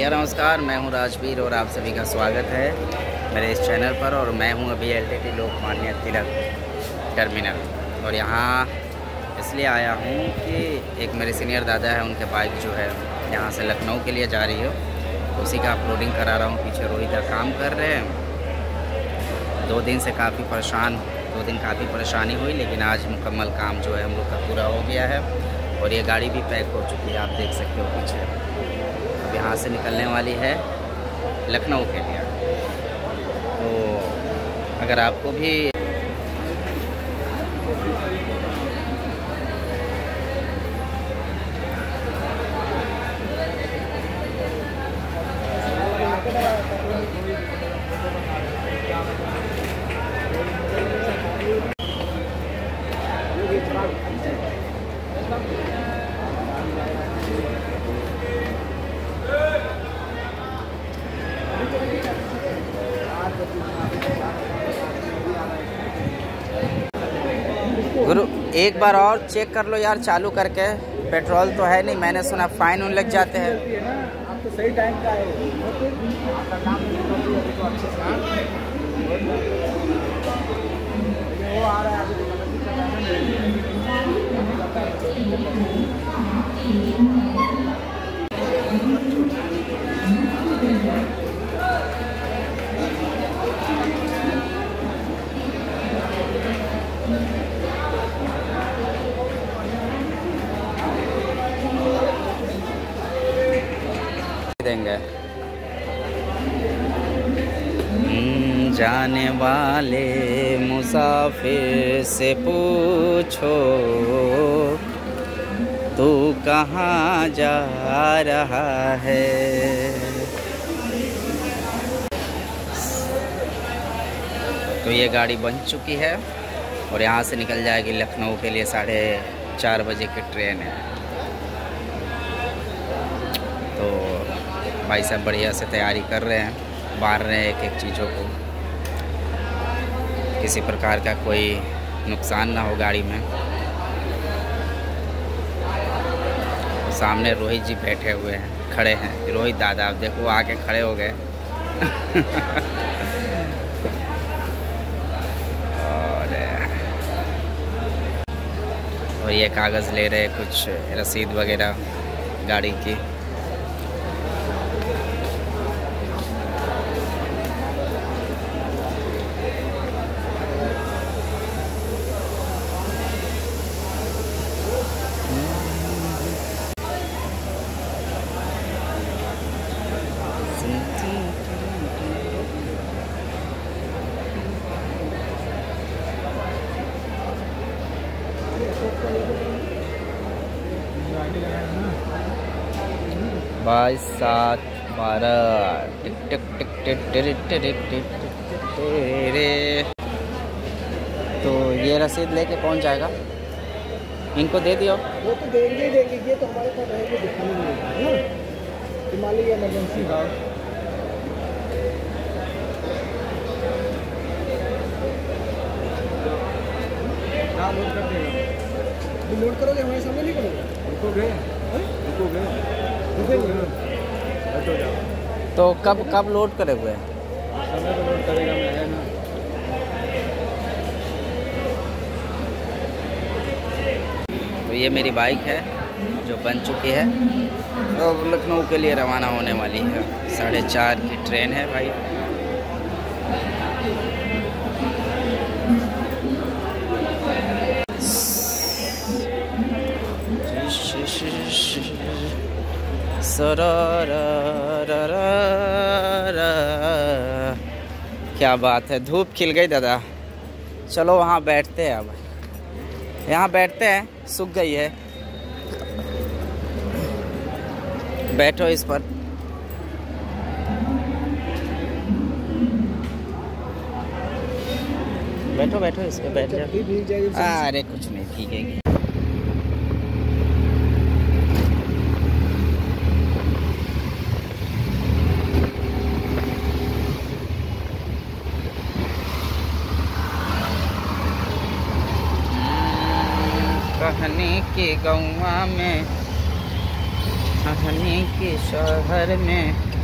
भैया नमस्कार, मैं हूं राजवीर और आप सभी का स्वागत है मेरे इस चैनल पर। और मैं हूं अभी LTT लोकमान्य तिलक टर्मिनल। और यहाँ इसलिए आया हूं कि एक मेरे सीनियर दादा है, उनके बाइक जो है यहाँ से लखनऊ के लिए जा रही है, उसी का अपलोडिंग करा रहा हूँ। पीछे रोहित का काम कर रहे हैं। 2 दिन से काफ़ी परेशानी हुई, लेकिन आज मुकम्मल काम जो है हम लोग का पूरा हो गया है। और ये गाड़ी भी पैक हो चुकी है, आप देख सकते हो पीछे। अब यहाँ से निकलने वाली है लखनऊ के लिए। तो अगर आपको भी गुरु एक बार और चेक कर लो यार, चालू करके। पेट्रोल तो है नहीं, मैंने सुना फाइन उन लग जाते हैं। आप तो सही टाइम का है। वो आ रहा है देंगे। जाने वाले मुसाफिर से पूछो, तू कहाँ जा रहा है। तो ये गाड़ी बन चुकी है और यहाँ से निकल जाएगी लखनऊ के लिए। 4:30 बजे की ट्रेन है। तो भाई साहब बढ़िया से तैयारी कर रहे हैं, बांध रहे हैं एक चीज़ों को, किसी प्रकार का कोई नुकसान ना हो गाड़ी में। सामने रोहित जी बैठे हुए हैं, खड़े हैं। रोहित दादा आप देखो आके खड़े हो गए। और ये कागज़ ले रहे, कुछ रसीद वगैरह गाड़ी की। बाईस 7 12 टिक टिक टिक टिक टिक टिक टिक टिक। तो ये रसीद लेके कौन जाएगा? इनको दे दियो। वो तो देंगे ये तो हमारे पास रहेंगे, दिखाने नहीं है। हिमालय इमरजेंसी का लोड कर देगा। लोड करोगे हमारे सामने नहीं करोगे? तो कब लोड करे हुए हैं? समय तो लोड करेगा मैं ना। तो ये मेरी बाइक है जो बन चुकी है और लखनऊ के लिए रवाना होने वाली है। 4:30 की ट्रेन है भाई। क्या बात है, धूप खिल गई दादा। चलो वहाँ बैठते हैं, अब यहाँ बैठते हैं, सूख गई है। बैठो इस पर। बैठो इस पर, बैठ जाओ। अरे कुछ नहीं, भीगेगी। कहने के गौवा में, कहने के शहर में